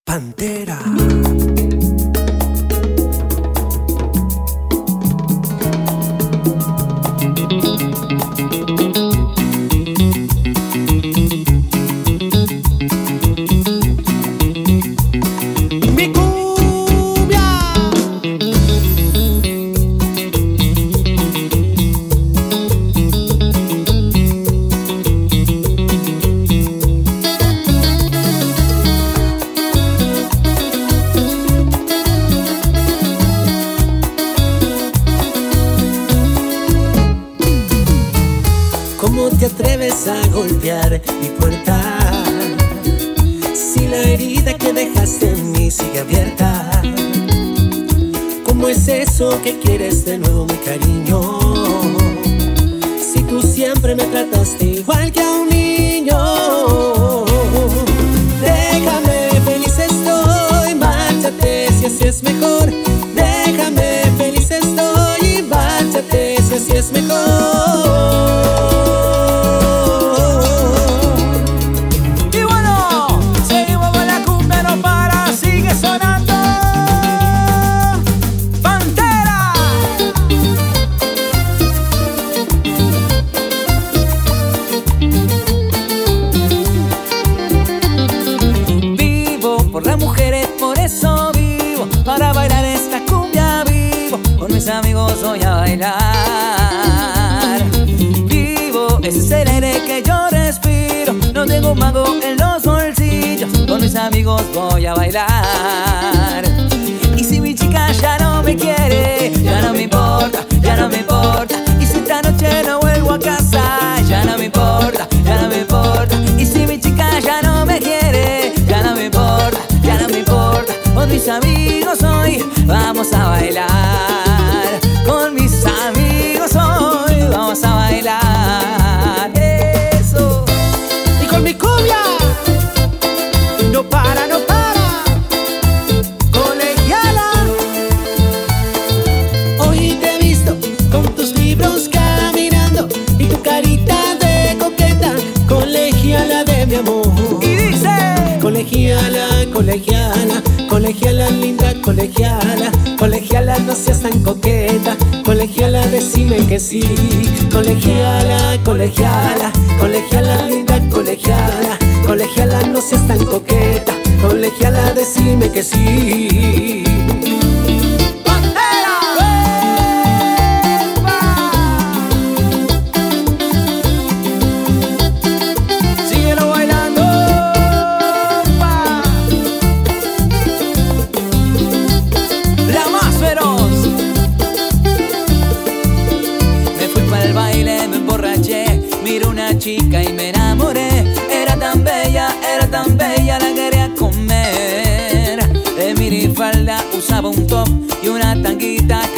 Pantera. Mi cumbia. ¿Cómo te atreves a golpear mi puerta? Si la herida que dejaste en mí sigue abierta. ¿Cómo es eso que quieres de nuevo, mi cariño? Si tú siempre me trataste igual que a un niño. Déjame, feliz estoy, márchate si así es mejor. Déjame, feliz estoy, márchate si así es mejor. Por las mujeres, por eso vivo, para bailar esta cumbia vivo. Con mis amigos voy a bailar. Vivo, ese es el aire que yo respiro. No tengo un mango en los bolsillos. Con mis amigos voy a bailar. Y si mi chica ya no me quiere, ya no me importa, ya no me importa. Y si esta noche no vuelvo a casa, ya no me importa, ya no me importa. Y si mi chica ya no me quiere, ya no me importa, ya no me importa. Con mis amigos hoy vamos a bailar. Con mis amigos hoy vamos a bailar. Eso. Y con mi cumbia no para, no para. Colegiala. Hoy te he visto con tus libros caminando y tu carita de coqueta. Colegiala de mi amor. Y dice: colegiala, colegiala, colegiala linda, colegiala, colegiala no seas tan coqueta, colegiala decime que sí, colegiala, colegiala, colegiala linda, colegiala, colegiala no seas tan coqueta, colegiala decime que sí. Miré una chica y me enamoré. Era tan bella, la quería comer. De minifalda usaba un top y una tanguita